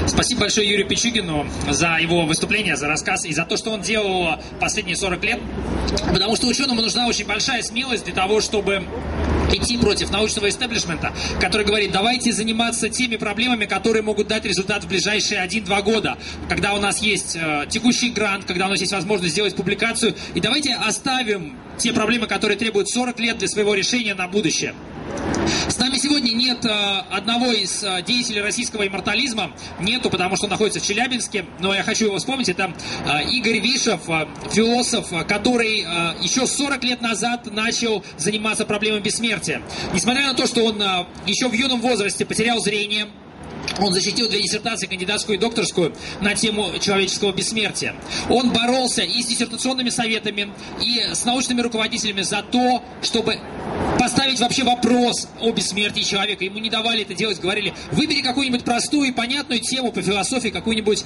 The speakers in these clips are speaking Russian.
Спасибо большое Юрию Пичугину за его выступление, за рассказ и за то, что он делал последние 40 лет. Потому что ученому нужна очень большая смелость для того, чтобы идти против научного истеблишмента, который говорит, давайте заниматься теми проблемами, которые могут дать результат в ближайшие 1-2 года, когда у нас есть текущий грант, когда у нас есть возможность сделать публикацию, и давайте оставим те проблемы, которые требуют 40 лет для своего решения на будущее. С нами сегодня нет одного из деятелей российского иммортализма, нету, потому что он находится в Челябинске, но я хочу его вспомнить, это Игорь Вишев, философ, который еще 40 лет назад начал заниматься проблемой бессмертия. Несмотря на то, что он еще в юном возрасте потерял зрение, он защитил 2 диссертации, кандидатскую и докторскую, на тему человеческого бессмертия. Он боролся и с диссертационными советами, и с научными руководителями за то, чтобы поставить вообще вопрос о бессмертии человека. Ему не давали это делать, говорили, выбери какую-нибудь простую и понятную тему по философии, какую-нибудь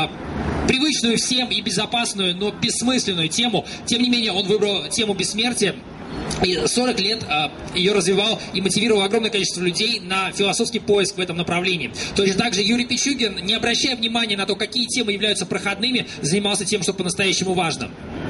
привычную всем и безопасную, но бессмысленную тему. Тем не менее, он выбрал тему бессмертия. И 40 лет ее развивал и мотивировал огромное количество людей на философский поиск в этом направлении. Точно так же Юрий Пичугин, не обращая внимания на то, какие темы являются проходными, занимался тем, что по-настоящему важно.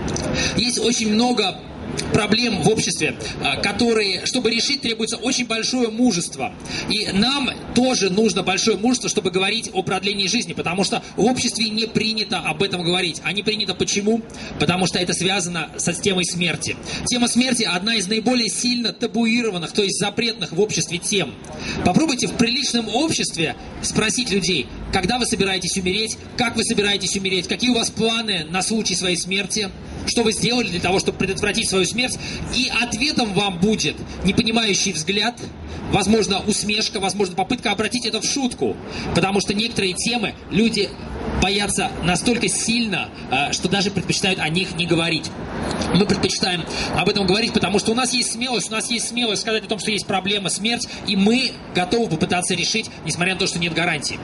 Есть очень много проблем в обществе, которые, чтобы решить, требуется очень большое мужество. И нам тоже нужно большое мужество, чтобы говорить о продлении жизни, потому что в обществе не принято об этом говорить. А не принято почему? Потому что это связано с темой смерти. Тема смерти одна из наиболее сильно табуированных, то есть запретных в обществе тем. Попробуйте в приличном обществе спросить людей, когда вы собираетесь умереть, как вы собираетесь умереть, какие у вас планы на случай своей смерти, что вы сделали для того, чтобы предотвратить свою смерть, и ответом вам будет непонимающий взгляд, возможно, усмешка, возможно, попытка обратить это в шутку, потому что некоторые темы люди боятся настолько сильно, что даже предпочитают о них не говорить. Мы предпочитаем об этом говорить, потому что у нас есть смелость сказать о том, что есть проблема, смерть, и мы готовы попытаться решить, несмотря на то, что нет гарантий.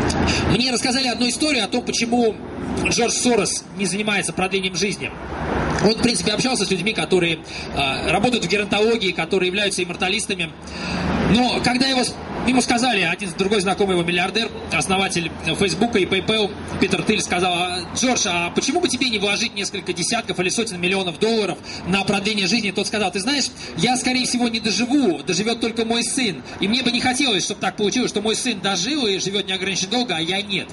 Мне рассказали одну историю о том, почему Джордж Сорос не занимается продлением жизни. Он, в принципе, общался с людьми, которые работают в геронтологии, которые являются имморталистами. Но когда ему сказали, один другой знакомый его миллиардер, основатель Фейсбука и PayPal, Питер Тиль, сказал, Джордж, а почему бы тебе не вложить несколько десятков или сотен миллионов долларов на продление жизни? Тот сказал, ты знаешь, я, скорее всего, не доживу, доживет только мой сын. И мне бы не хотелось, чтобы так получилось, что мой сын дожил и живет неограниченно долго, а я нет.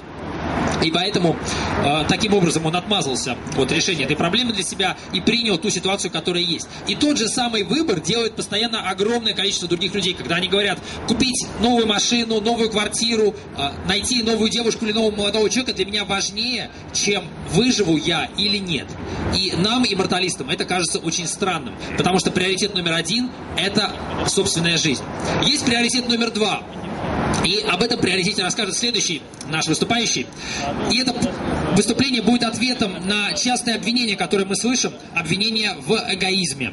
И поэтому таким образом он отмазался от решения этой проблемы для себя и принял ту ситуацию, которая есть. И тот же самый выбор делает постоянно огромное количество других людей, когда они говорят, купить новую машину, новую квартиру, найти новую девушку или нового молодого человека для меня важнее, чем выживу я или нет. И нам, имморталистам, это кажется очень странным, потому что приоритет номер 1 – это собственная жизнь. Есть приоритет номер 2. И об этом приоритете расскажет следующий наш выступающий. И это выступление будет ответом на частые обвинения, которые мы слышим, обвинения в эгоизме.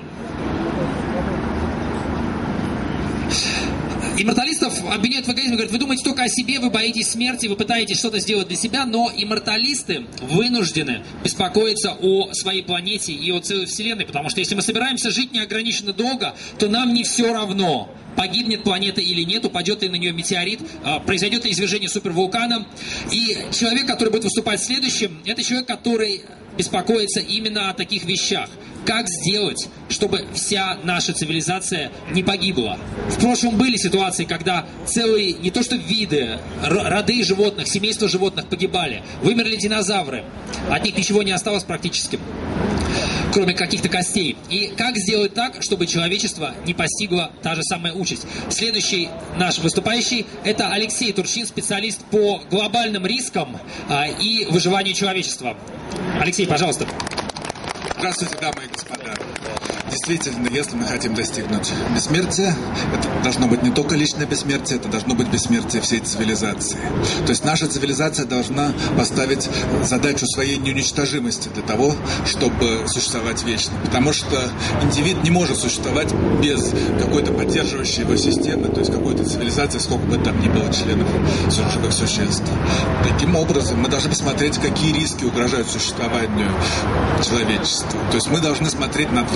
Имморталистов обвиняют в эгоизме, говорят, вы думаете только о себе, вы боитесь смерти, вы пытаетесь что-то сделать для себя, но имморталисты вынуждены беспокоиться о своей планете и о целой Вселенной, потому что если мы собираемся жить неограниченно долго, то нам не все равно, погибнет планета или нет, упадет ли на нее метеорит, произойдет ли извержение супервулкана. И человек, который будет выступать следующим, это человек, который беспокоится именно о таких вещах. Как сделать, чтобы вся наша цивилизация не погибла? В прошлом были ситуации, когда целые, не то что виды, роды животных, семейства животных погибали. Вымерли динозавры. От них ничего не осталось практически, кроме каких-то костей. И как сделать так, чтобы человечество не постигло та же самая участь? Следующий наш выступающий – это Алексей Турчин, специалист по глобальным рискам и выживанию человечества. Алексей, пожалуйста. Здравствуйте, дамы и господа. Действительно, если мы хотим достигнуть бессмертия, это должно быть не только личное бессмертие, это должно быть бессмертие всей цивилизации. То есть наша цивилизация должна поставить задачу своей неуничтожимости для того, чтобы существовать вечно. Потому что индивид не может существовать без какой-то поддерживающей его системы, то есть какой-то цивилизации, сколько бы там ни было членов живых существ. Таким образом, мы должны посмотреть, какие риски угрожают существованию человечества. То есть мы должны смотреть на 2 шага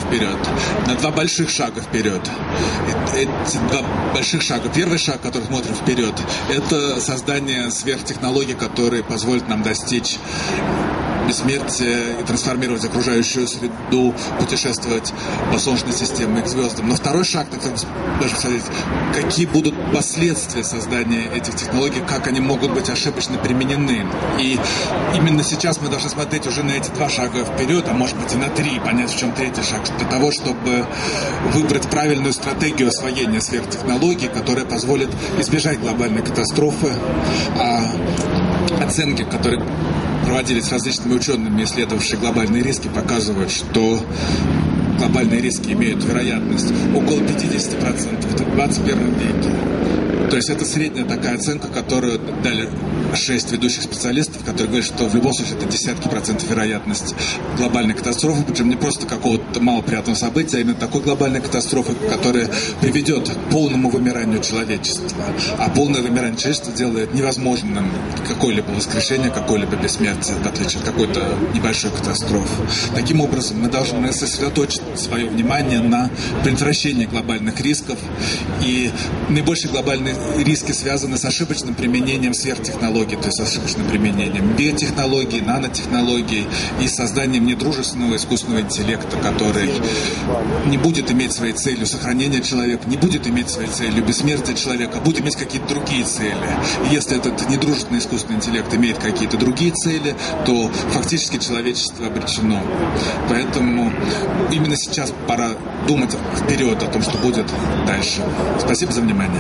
вперед, на 2 больших шага вперед. Эти 2 больших шага. Первый шаг, который смотрим вперед, это создание сверхтехнологий, которые позволят нам достичь бессмертия и трансформировать окружающую среду, путешествовать по Солнечной системе и к звездам. Но второй шаг, так даже сказать, какие будут последствия создания этих технологий, как они могут быть ошибочно применены. И именно сейчас мы должны смотреть уже на эти 2 шага вперед, а может быть и на 3, понять, в чем третий шаг, для того, чтобы выбрать правильную стратегию освоения сверхтехнологий, которая позволит избежать глобальной катастрофы. Оценки, которые проводились различными учеными, исследовавшими глобальные риски, показывают, что глобальные риски имеют вероятность около 50% в 21 веке. То есть это средняя такая оценка, которую дали 6 ведущих специалистов, которые говорят, что в любом случае это десятки процентов вероятность глобальной катастрофы, причем не просто какого-то малоприятного события, а именно такой глобальной катастрофы, которая приведет к полному вымиранию человечества. А полное вымирание человечества делает невозможным какое-либо воскрешение, какое-либо бессмертие, в отличие от какой-то небольшой катастрофы. Таким образом, мы должны сосредоточить свое внимание на предотвращении глобальных рисков, и наибольшие глобальные риски связаны с ошибочным применением сверхтехнологий, то есть с ошибочным применением биотехнологий, нанотехнологий и созданием недружественного искусственного интеллекта, который не будет иметь своей целью сохранения человека, не будет иметь своей целью бессмертия человека, а будет иметь какие-то другие цели. И если этот недружественный искусственный интеллект имеет какие-то другие цели, то фактически человечество обречено. Поэтому именно сейчас пора думать вперед о том, что будет дальше. Спасибо за внимание.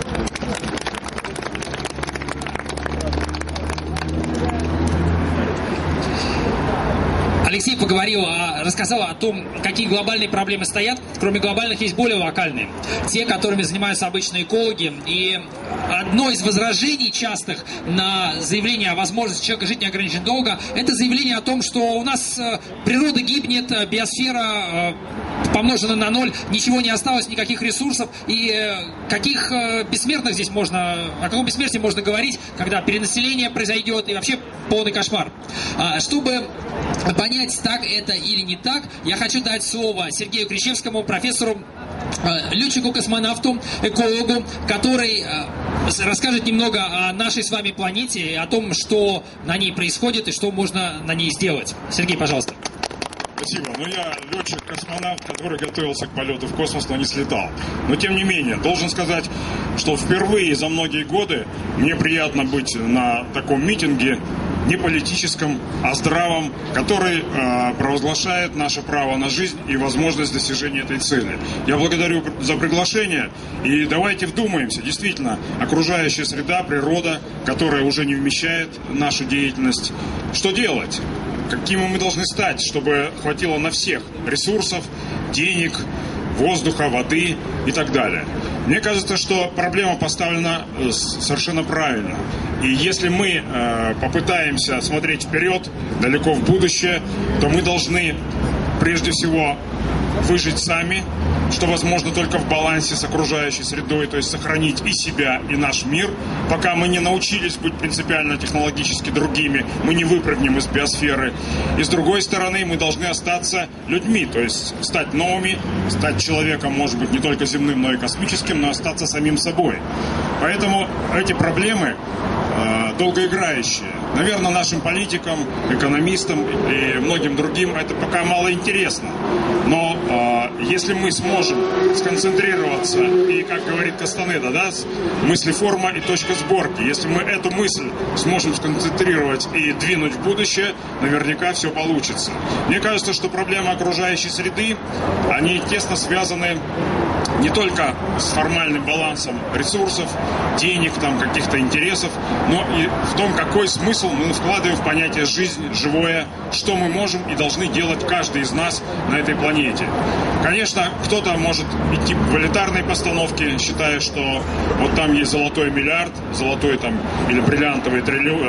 Алексей рассказал о том, какие глобальные проблемы стоят. Кроме глобальных, есть более локальные. Те, которыми занимаются обычные экологи. И одно из возражений частых на заявление о возможности человека жить неограниченно долго, это заявление о том, что у нас природа гибнет, биосфера помножена на 0, ничего не осталось, никаких ресурсов. И каких бессмертных здесь можно, о каком бессмертии можно говорить, когда перенаселение произойдет и вообще полный кошмар. Чтобы понять, так это или не так, я хочу дать слово Сергею Кричевскому, профессору, летчику-космонавту, экологу, который расскажет немного о нашей с вами планете и о том, что на ней происходит и что можно на ней сделать. Сергей, пожалуйста. Спасибо. Я летчик-космонавт, который готовился к полету в космос, но не слетал. Но тем не менее, должен сказать, что впервые за многие годы мне приятно быть на таком митинге, не политическом, а здравом, который провозглашает наше право на жизнь и возможность достижения этой цели. Я благодарю за приглашение, и давайте вдумаемся. Действительно, окружающая среда, природа, которая уже не вмещает нашу деятельность. Что делать? Какими мы должны стать, чтобы хватило на всех ресурсов, денег, воздуха, воды и так далее. Мне кажется, что проблема поставлена совершенно правильно. И если мы попытаемся смотреть вперед, далеко в будущее, то мы должны прежде всего выжить сами, что возможно только в балансе с окружающей средой, то есть сохранить и себя, и наш мир. Пока мы не научились быть принципиально технологически другими, мы не выпрыгнем из биосферы. И с другой стороны, мы должны остаться людьми, то есть стать новыми, стать человеком, может быть, не только земным, но и космическим, но остаться самим собой. Поэтому эти проблемы долгоиграющие. Наверное, нашим политикам, экономистам и многим другим это пока мало интересно. Но если мы сможем сконцентрироваться и, как говорит Кастанеда, мыслеформа и точка сборки, если мы эту мысль сможем сконцентрировать и двинуть в будущее, наверняка все получится. Мне кажется, что проблемы окружающей среды, они тесно связаны не только с формальным балансом ресурсов, денег, каких-то интересов, но и в том, какой смысл мы вкладываем в понятие «жизнь», «живое», что мы можем и должны делать каждый из нас на этой планете. Конечно, кто-то может идти в элитарной постановке, считая, что вот там есть золотой миллиард, золотой или бриллиантовый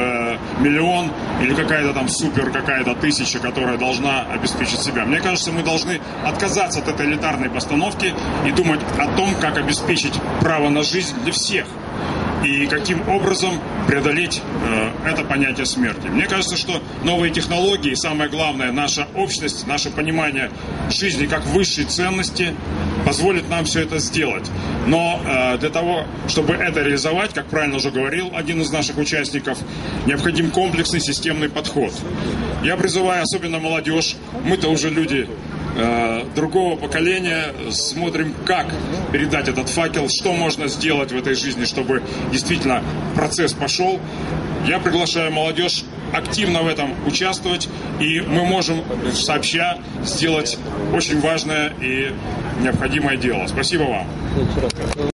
миллион, или какая-то супер, какая-то тысяча, которая должна обеспечить себя. Мне кажется, мы должны отказаться от этой элитарной постановки и думать о том, как обеспечить право на жизнь для всех. и каким образом преодолеть это понятие смерти. Мне кажется, что новые технологии, самое главное, наша общность, наше понимание жизни как высшей ценности позволит нам все это сделать. Но для того, чтобы это реализовать, как правильно уже говорил один из наших участников, необходим комплексный системный подход. Я призываю особенно молодежь, мы-то уже люди другого поколения, смотрим, как передать этот факел, что можно сделать в этой жизни, чтобы действительно процесс пошел. Я приглашаю молодежь активно в этом участвовать, и мы можем сообща сделать очень важное и необходимое дело. Спасибо вам.